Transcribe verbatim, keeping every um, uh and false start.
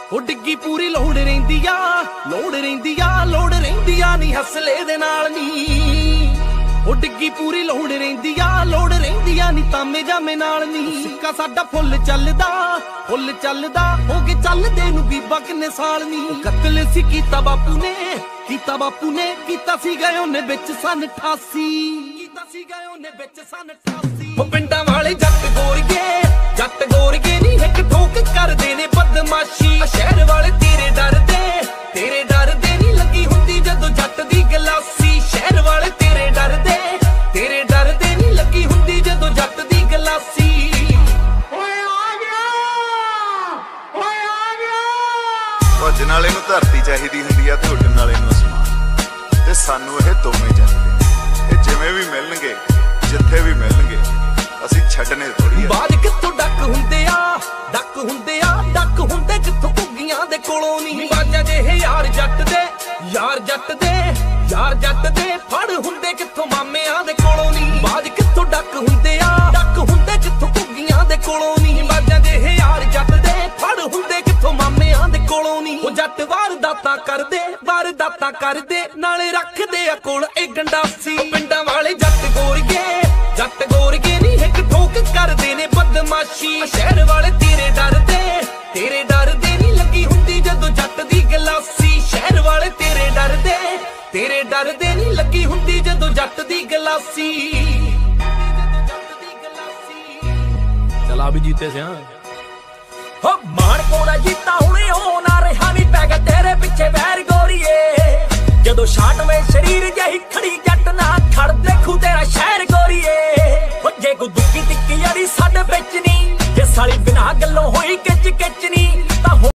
ਉਹ ਡਿੱਗੀ ਪੂਰੀ ਲੋੜ ਰਹਿੰਦੀ ਆ, ਲੋੜ ਰਹਿੰਦੀ ਆ, ਲੋੜ ਰਹਿੰਦੀ ਆ ਨੀ ਹਸਲੇ ਦੇ ਨਾਲ ਨੀ। ਉਹ ਡਿੱਗੀ ਪੂਰੀ ਲੋੜ ਰਹਿੰਦੀ ਆ, ਲੋੜ ਰਹਿੰਦੀ ਆ ਨੀ ਤਾਮੇ ਜਾਮੇ ਨਾਲ ਨੀ। ਸਿੱਕਾ ਸਾਡਾ ਫੁੱਲ ਚੱਲਦਾ, ਫੁੱਲ ਚੱਲਦਾ, ਹੋ ਗਏ ਚੱਲਦੇ ਨੂੰ ਬੀਬਾ ਕਿੰਨੇ ਸਾਲ ਨੀ। ਕਤਲ ਸੀ ਕੀਤਾ ਬਾਪੂ ਨੇ, ਕੀਤਾ ਬਾਪੂ ਨੇ, ਕੀਤਾ ਸੀ ਗਏ ਉਹਨੇ ਵਿੱਚ ਸਨ ਅਠਾਸੀ, ਕੀਤਾ ਸੀ ਗਏ ਉਹਨੇ ਵਿੱਚ ਸਨ ਅਠਾਸੀ। ਉਹ ਪਿੰਡਾਂ ਵਾਲੇ ਜੱਟ ਗੋਰੀਏ, ਜੱਟ ਗੋਰੀਏ ਨੀ ਇੱਕ ਠੋਕ ਕਰਦੇ ਨੇ ਬਦਮਾਸ਼ੀ। ਸ਼ਹਿਰ ਵਾਲੇ ਤੇਰੇ ਡਰਦੇ, ਤੇਰੇ ਡਰਦੇ ਨੀ ਲੱਗੀ ਹੁੰਦੀ ਜਦੋਂ ਜੱਟ ਦੀ ਗਲਾਸੀ। ਸ਼ਹਿਰ ਵਾਲੇ ਤੇਰੇ ਡਰਦੇ, ਤੇਰੇ ਡਰਦੇ ਨੀ ਲੱਗੀ ਹੁੰਦੀ ਜਦੋਂ ਜੱਟ ਦੀ ਗਲਾਸੀ। ਓਏ ਆ ਗਿਆ, ਓਏ ਆ ਗਿਆ। ਭੱਜਣ ਵਾਲੇ ਨੂੰ ਧਰਤੀ ਚਾਹੀਦੀ ਹੁੰਦੀ ਆ ਤੇ ਉੱਡਣ ਵਾਲੇ ਨੂੰ ਅਸਮਾਨ, ਤੇ ਸਾਨੂੰ ਇਹ ਦੋਵੇਂ ਚਾਹੀਦੇ। ਇਹ ਜਿਵੇਂ ਵੀ ਮਿਲਣਗੇ, ਜਿੱਥੇ ਵੀ ਮਿਲਣਗੇ, ਅਸੀਂ ਛੱਡਣੇ ਥੋੜੀ ਆ। ਬਾਜ ਕਿੱਥੋਂ ਡੱਕ ਹੁੰਦੇ ਆ, ਡੱਕ ਹੁੰਦੇ ਆ, ਡੱਕ ਹੁੰਦੇ ਕਿੱਥੋਂ ਘੁੱਗੀਆਂ ਦੇ ਕੋਲੋਂ ਨੀ। ਬਾਜਾਂ ਜਿਹੇ ਯਾਰ ਜੱਟ ਦੇ, ਯਾਰ ਜੱਟ ਦੇ, ਯਾਰ ਜੱਟ ਦੇ ਫੜ ਹੁੰਦੇ ਕਿੱਥੋਂ ਮਾਮਿਆਂ ਦੇ ਕੋਲੋਂ ਨੀ। ਬਾਜ ਕਿੱਥੋਂ ਡੱਕ ਹੁੰਦੇ ਆ, ਡੱਕ ਹੁੰਦੇ ਕਿੱਥੋਂ ਘੁੱਗੀਆਂ ਦੇ ਕੋਲੋਂ ਨੀ। ਬਾਜਾਂ ਜਿਹੇ ਯਾਰ ਜੱਟ ਦੇ ਫੜ ਹੁੰਦੇ ਕਿੱਥੋਂ ਮਾਮਿਆਂ ਦੇ ਕੋਲੋਂ ਨੀ। ਉਹ ਜੱਟ ਵਾਰਦਾਤਾਂ ਕਰਦੇ, ਵਾਰਦਾਤਾਂ ਕਰਦੇ ਨਾਲੇ ਰੱਖਦੇ ਆ ਕੋਲ ਇਹ ਗੰਡਾਸੀ। ਪਿੰਡਾਂ ਵਾਲੇ ਜੱਟ ਗੋਰੀਏ, ਜੱਟ ਗੋਰੀਏ ਨੀ ਇੱਕ ਠੋਕ ਕਰਦੇ ਨੇ ਬਦਮਾਸ਼ੀ। ਸ਼ਹਿਰ ਵਾਲੇ ਤੇਰੇ ਡਰਦੇ, ਤੇਰੇ ਡਰਦੇ ਨੀ ਲੱਗੀ ਹੁੰਦੀ ਜਦੋਂ ਜੱਟ ਦੀ ਗਲਾਸੀ। ਸ਼ਹਿਰ ਵਾਲੇ ਤੇਰੇ ਡਰਦੇ, ਤੇਰੇ ਡਰਦੇ ਨੀ ਲੱਗੀ ਹੁੰਦੀ ਜਦੋਂ ਜੱਟ ਦੀ ਗਲਾਸੀ। ਚਲਾ ਵੀ ਜੀਤੇ ਸਿਆ ਹੋ ਮਾਣ ਕੋੜਾ ਜੀਤਾ ਹੁਣੇ ਹੋ ਨਾ ਰਿਹਾ ਨੀ ਪੈ ਗਿਆ ਤੇਰੇ ਪਿੱਛੇ ਵੈਰ ਗੋਰੀਏ। ਜਦੋਂ ਛਾਟਵੇਂ ਸ਼ਰੀਰ ਜਿਹੀ ਖੜੀ ਜੱਟ ਨਾ ਖੜ ਦੇਖੂ ਤੇਰਾ ਸ਼ਹਿਰ ਗੋਰੀਏ। ਹੋ ਜੇ ਕੋ ਦੁੱਕੀ ਤਿੱਕੀ ਯਾਰੀ ਸਾਡੇ ਵਿੱਚ ਨੀ, ਜੇ ਸਾਲੀ ਬਿਨਾ ਗੱਲੋਂ ਹੋਈ ਕਿਚ ਕਿਚ ਨੀ।